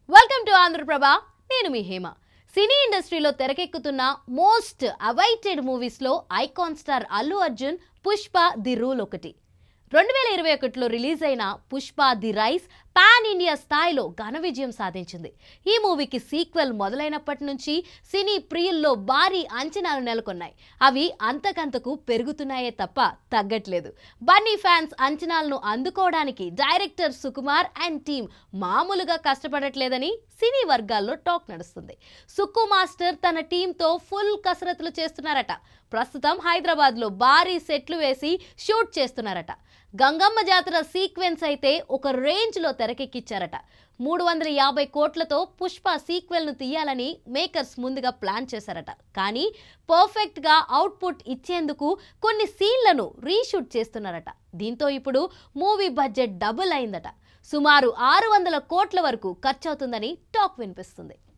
Welcome to Andhraprabha. నేను మీ హేమ. సినీ ఇండస్ట్రీలో తెరకెక్కుతున్న మోస్ట్ అవైటెడ్ మూవీస్ లో icon star Allu Arjun Pushpa the rule ఒకటి. 2021లో రిలీజ్ అయిన Pushpa the rise pan India స్థాయిలో ఘన విజయం సాధించింది. ఈ మూవీకి సీక్వెల్ మొదలైనప్పటి నుంచి సినీ ప్రియుల్లో భారీ అంచనాలు నెలకొన్నాయి. అవి అంతకంతకు పెరుగుతున్నాయే తప్ప తగ్గట్లేదు. బన్నీ ఫ్యాన్స్ అంచనాలను అందుకోవడానికి డైరెక్టర్ సుకుమార్ అండ్ టీమ్ మామూలుగా కష్టపడట్లేదని సినీ వర్గాల్లో టాక్ నడుస్తుంది. సుక్కు మాస్టర్ తన టీంతో ఫుల్ కసరత్తులు చేస్తున్నారట. ప్రస్తుతం హైదరాబాద్లో భారీ సెట్లు వేసి షూట్ చేస్తున్నారట. గంగమ్మ జాతర సీక్వెన్స్ అయితే ఒక రేంజ్లో తెరకెక్కించారట. 350 కోట్లతో పుష్ప సీక్వెల్ను తీయాలని మేకర్స్ ముందుగా ప్లాన్ చేశారట. కానీ పర్ఫెక్ట్గా అవుట్పుట్ ఇచ్చేందుకు కొన్ని సీన్లను రీషూట్ చేస్తున్నారట. దీంతో ఇప్పుడు మూవీ బడ్జెట్ డబుల్ అయిందట. సుమారు 600 కోట్ల వరకు ఖర్చవుతుందని టాక్ వినిపిస్తుంది.